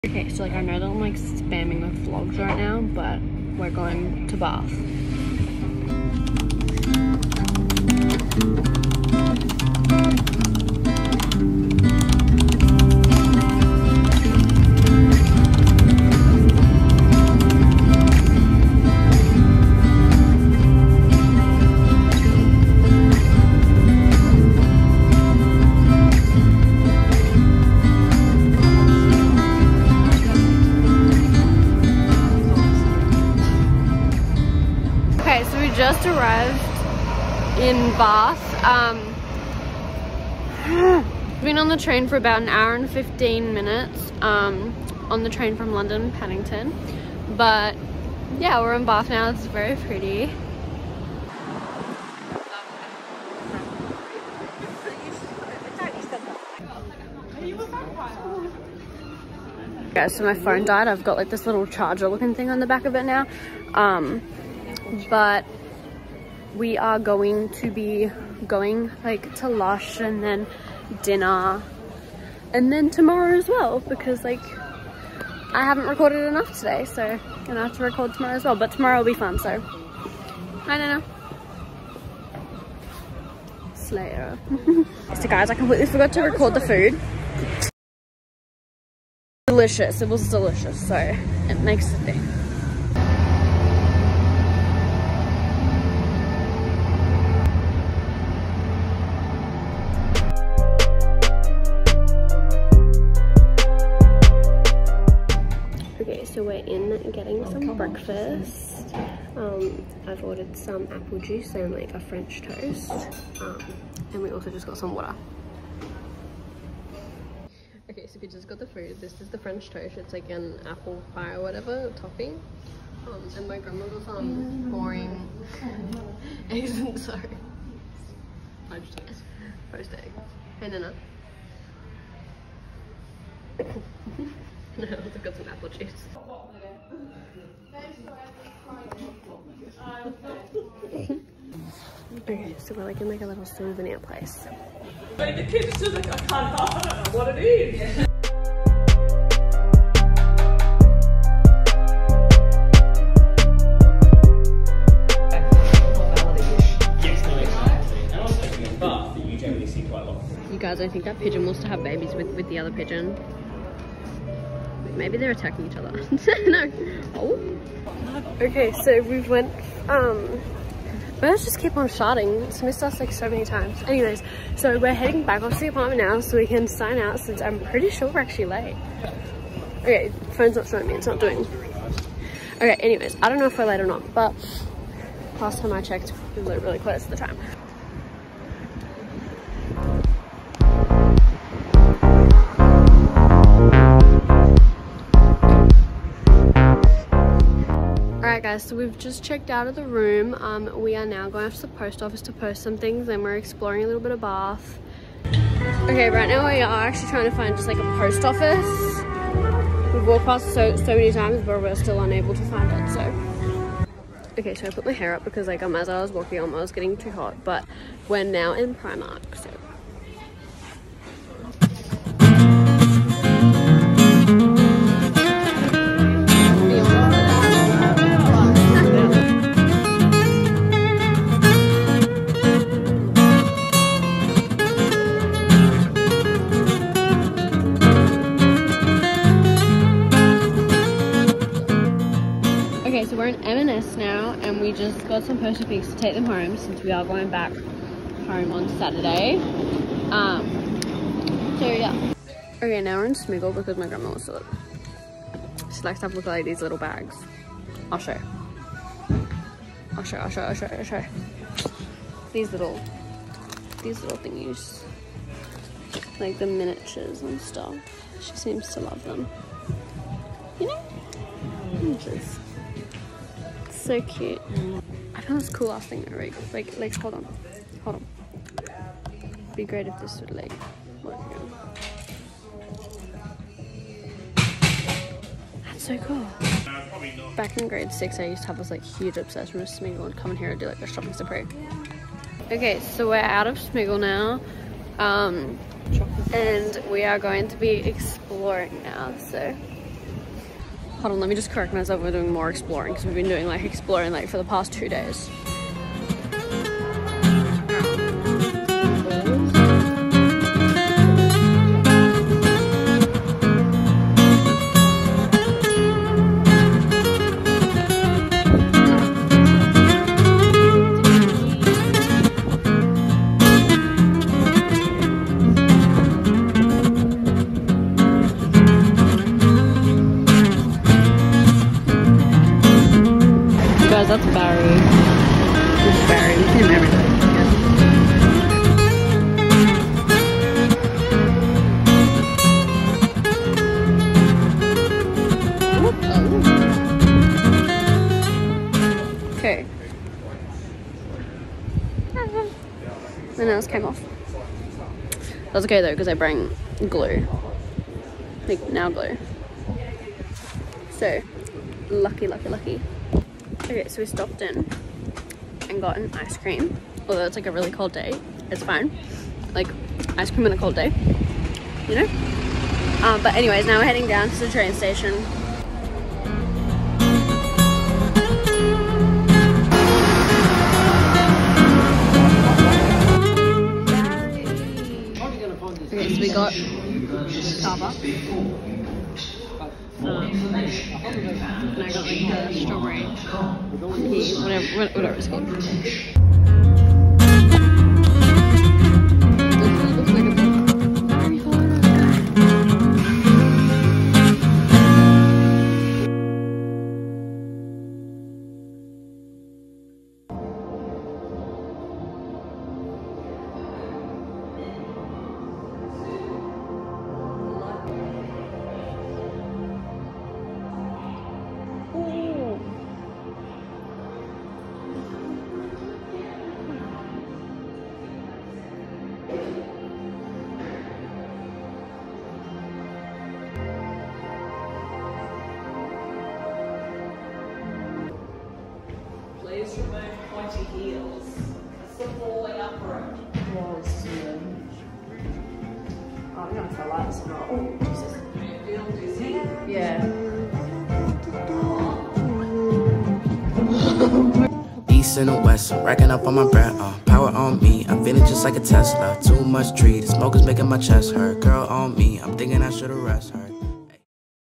Okay, so like I know that I'm like spamming with vlogs right now, but we're going to Bath. Just arrived in Bath. Been on the train for about an hour and 15 minutes on the train from London, Paddington. But yeah, we're in Bath now. It's very pretty. Guys, so my phone died. I've got like this little charger looking thing on the back of it now. But we are going to be going like to Lush and then dinner and then tomorrow as well, because like I haven't recorded enough today, so I'm gonna have to record tomorrow as well. But tomorrow will be fun, so I don't know. Slayer. So guys, I completely forgot to record the food. Delicious. It was delicious, so it makes a thing. So we're in getting some breakfast. I've ordered some apple juice and like a French toast. And we also just got some water. Okay, so we just got the food. This is the French toast. It's like an apple pie or whatever topping. And my grandma got some boring eggs and sorry. French toast. Poached egg. And then no, I've got some apple juice. Okay, so we're like in like a little souvenir place. The kid's just like, I don't know what it is. You guys, I think that pigeon wants to have babies with the other pigeon. Maybe they're attacking each other. No. Oh. Okay, so we went, birds just keep on sharding. It's missed us like so many times. Anyways, so we're heading back off to the apartment now so we can sign out, since I'm pretty sure we're actually late. Okay, phone's not showing me, it's not doing. Okay, anyways, I don't know if we're late or not, but last time I checked, we were really close to the time. Alright guys, so we've just checked out of the room. We are now going off to the post office to post some things, and we're exploring a little bit of Bath. Okay, right now we are actually trying to find just like a post office. We've walked past so many times, but we're still unable to find it, so. Okay, so I put my hair up because like as I was walking on, I was getting too hot, but we're now in Primark, so. Okay, so we're in M&S now, and we just got some poster pics to take them home, since we are going back home on Saturday. So yeah. Okay, now we're in Smiggle because my grandma wants to look. She likes to have a look at like these little bags. I'll show you. I'll show you. These little thingies. Like the miniatures and stuff. She seems to love them. You know? Miniatures. So cute. I found this cool ass thing right? Like hold on. Be great if this would like work again. That's so cool. Back in grade 6, I used to have this like huge obsession with Smiggle and come in here and do like a shopping spree. Okay, so we're out of Smiggle now. And we are going to be exploring now, so Hold on, let me just correct myself. We're doing more exploring because we've been doing like exploring like for the past 2 days. That's Barry. This is Barry. We see him every day. Okay. The nails came off. That's okay though, because I bring glue. Like nail glue. So, lucky. Okay, so we stopped in and got an ice cream. Although it's like a really cold day, it's fine. Like ice cream on a cold day, you know? But anyways, now we're heading down to the train station. Okay, so we got Starbucks. And I got like the strawberry tea, whatever it's called. Please remove pointy heels. That's the falling up room. Oh, I'm gonna try lights as well. Oh, Jesus. Do you feel dizzy? Yeah. East and the west, I'm racking up on my bread, power on me, I'm feeling just like a Tesla. Too much tree, the smoke is making my chest hurt. Girl on me, I'm thinking I should've rest her.